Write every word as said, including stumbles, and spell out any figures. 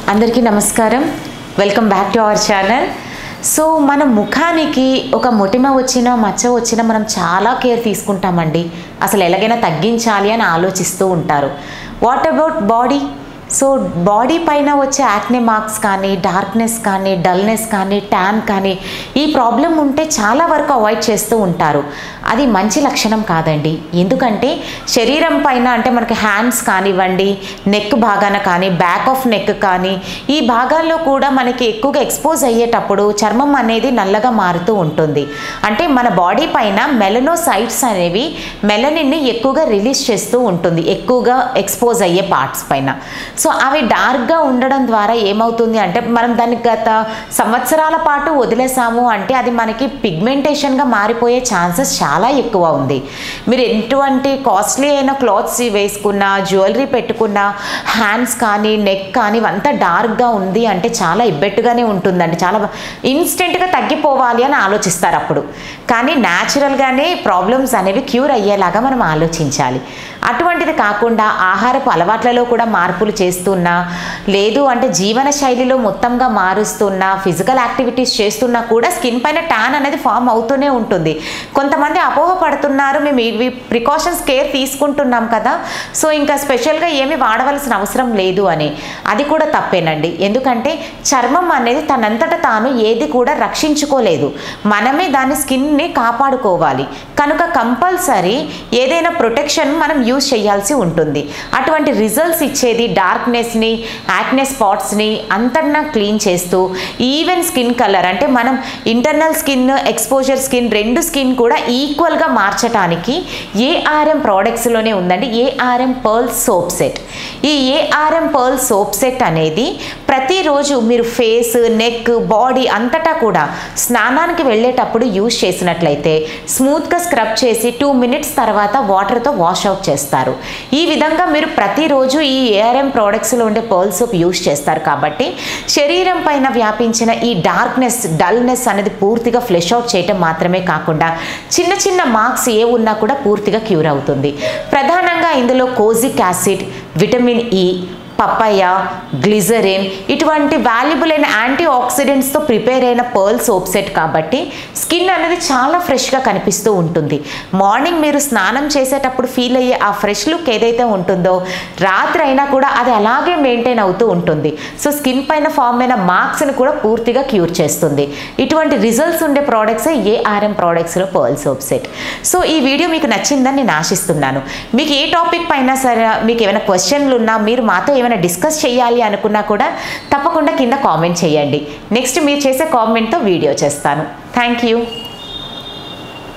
అందరికీ నమస్కారం. Welcome back to our channel. So మన ముఖానికి ఒక మొటిమ వచ్చినా మచ్చ వచ్చినా మనం చాలా కేర్ తీసుకుంటామండి. అసలు ఎలాగైనా తగ్గించాలి అని ఆలోచిస్తూ ఉంటారు. What about body? So body పైన వచ్చే యాక్నే మార్క్స్ కానీ, డార్క్నెస్ కానీ, డల్నెస్ కానీ, ట్యాన్ కానీ ఈ ప్రాబ్లం ఉంటే చాలా వరకు అవాయిడ్ చేస్తూ ఉంటారు. అది మంచి లక్షణం కాదండి. ఎందుకంటే శరీరం పైన అంటే మనకి హ్యాండ్స్ కానివ్వండి, నెక్ భాగాన కానీ, బ్యాక్ ఆఫ్ నెక్ కానీ ఈ భాగాల్లో కూడా మనకి ఎక్కువగా ఎక్స్పోజ్ అయ్యేటప్పుడు చర్మం అనేది నల్లగా మారుతూ ఉంటుంది. అంటే మన బాడీ పైన మెలనోసైట్స్ అనేవి మెలనిన్ని ఎక్కువగా రిలీజ్ చేస్తూ ఉంటుంది, ఎక్కువగా ఎక్స్పోజ్ అయ్యే పార్ట్స్ పైన. సో అవి డార్క్గా ఉండడం ద్వారా ఏమవుతుంది అంటే మనం దాన్ని గత సంవత్సరాల పాటు వదిలేసాము అంటే అది మనకి పిగ్మెంటేషన్గా మారిపోయే ఛాన్సెస్ చాలా ఎక్కువ ఉంది. మీరు ఎటువంటి కాస్ట్లీ అయిన క్లాత్స్ వేసుకున్నా, జ్యువెలరీ పెట్టుకున్నా, హ్యాండ్స్ కానీ నెక్ కానీ ఇవంతా డార్క్గా ఉంది అంటే చాలా ఇబ్బెట్టుగానే ఉంటుందండి. చాలా ఇన్స్టెంట్గా తగ్గిపోవాలి అని ఆలోచిస్తారు అప్పుడు. కానీ న్యాచురల్గానే ప్రాబ్లమ్స్ అనేవి క్యూర్ అయ్యేలాగా మనం ఆలోచించాలి. అటువంటిది కాకుండా ఆహారపు అలవాట్లలో కూడా మార్పులు చేస్తున్నా, లేదు అంటే జీవన శైలిలో మొత్తంగా మారుస్తున్నా, ఫిజికల్ యాక్టివిటీస్ చేస్తున్నా కూడా స్కిన్ పైన ట్యాన్ అనేది ఫామ్ అవుతూనే ఉంటుంది. కొంతమంది అపోహ పడుతున్నారు, మేము ఇవి ప్రికాషన్స్ కేర్ తీసుకుంటున్నాం కదా, సో ఇంకా స్పెషల్గా ఏమి వాడవలసిన అవసరం లేదు అని. అది కూడా తప్పేనండి. ఎందుకంటే చర్మం అనేది తనంతట తాను ఏది కూడా రక్షించుకోలేదు, మనమే దాని స్కిన్ని కాపాడుకోవాలి. కనుక కంపల్సరీ ఏదైనా ప్రొటెక్షన్ మనం యూజ్ చేయాల్సి ఉంటుంది. అటువంటి రిజల్ట్స్ ఇచ్చేది డార్క్నెస్ని, యాక్నే స్పాట్స్ని అంతటా క్లీన్ చేస్తూ, ఈవెన్ స్కిన్ కలర్ అంటే మనం ఇంటర్నల్ స్కిన్, ఎక్స్పోజర్ స్కిన్ రెండు స్కిన్ కూడా ఈక్వల్గా మార్చడానికి ఏఆర్ఎం ప్రోడక్ట్స్లోనే ఉందండి ఏఆర్ఎం పర్ల్ సోప్ సెట్. ఈ ఏఆర్ఎం పర్ల్ సోప్ సెట్ అనేది ప్రతిరోజు మీరు ఫేస్, నెక్, బాడీ అంతటా కూడా స్నానానికి వెళ్ళేటప్పుడు యూజ్ చేసినట్లయితే స్మూత్గా స్క్రబ్ చేసి టూ మినిట్స్ తర్వాత వాటర్తో వాష్ అవుట్ చేస్తారు. ఈ విధంగా మీరు ప్రతిరోజు ఈ ఏఆర్ఎం ప్రోడక్ట్స్లో ఉండే పర్ల్ సోప్ యూజ్ చేస్తారు కాబట్టి శరీరం పైన వ్యాపించిన ఈ డార్క్నెస్, డల్నెస్ అనేది పూర్తిగా ఫ్లెష్ అవుట్ చేయటం మాత్రమే కాకుండా చిన్న చిన్న మార్క్స్ ఏ ఉన్నా కూడా పూర్తిగా క్యూర్ అవుతుంది. ప్రధానంగా ఇందులో kojic acid, vitamin E, papaya, glycerin ఇటువంటి వాల్యుబుల్ అయిన యాంటీ ఆక్సిడెంట్స్తో ప్రిపేర్ అయిన పర్ల్ సోప్ సెట్ కాబట్టి స్కిన్ అనేది చాలా ఫ్రెష్గా కనిపిస్తూ ఉంటుంది. మార్నింగ్ మీరు స్నానం చేసేటప్పుడు ఫీల్ అయ్యే ఆ ఫ్రెష్ లుక్ ఏదైతే ఉంటుందో రాత్రి అయినా కూడా అది అలాగే మెయింటైన్ అవుతూ ఉంటుంది. సో స్కిన్ పైన ఫామ్ అయిన మార్క్స్ని కూడా పూర్తిగా క్యూర్ చేస్తుంది. ఇటువంటి రిజల్ట్స్ ఉండే ప్రోడక్ట్స్ ఏఆర్ఎం ప్రోడక్ట్స్లో పర్ల్ సోప్ సెట్. సో ఈ వీడియో మీకు నచ్చిందని నేను ఆశిస్తున్నాను. మీకు ఏ టాపిక్ పైన సరే మీకు ఏమైనా క్వశ్చన్లు ఉన్నా, మీరు మాతో ఏమైనా డిస్కస్ చేయాలి అనుకున్నా కూడా తప్పకుండా కింద కామెంట్ చేయండి. నెక్స్ట్ మీరు చేసే కామెంట్తో వీడియో చేస్తాను. Thank you.